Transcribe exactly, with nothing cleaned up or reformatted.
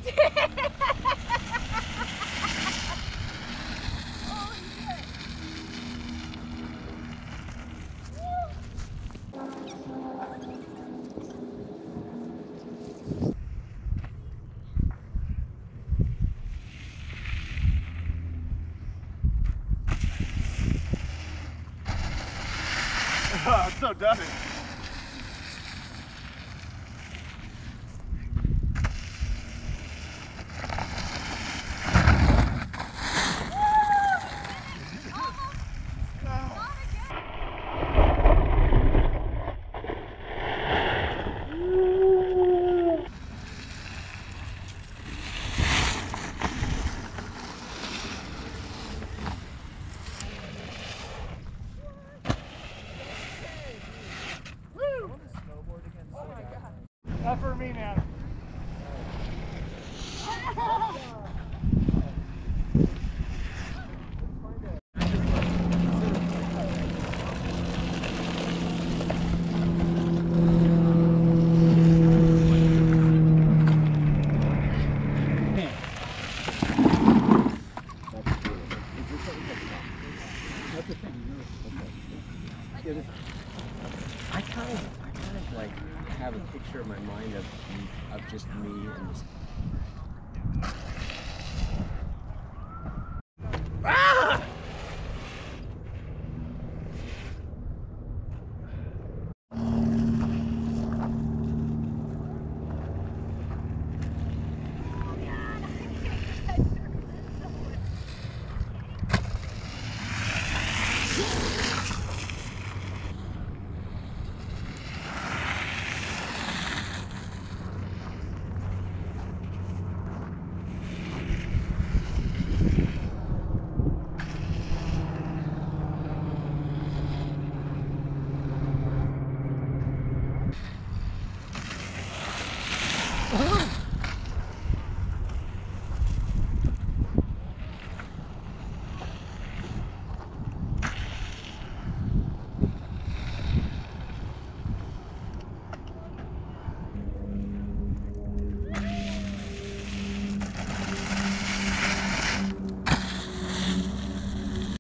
I'm so done it. Not for me, man. I kind of, I kind of like have a picture in my mind of of just me and this.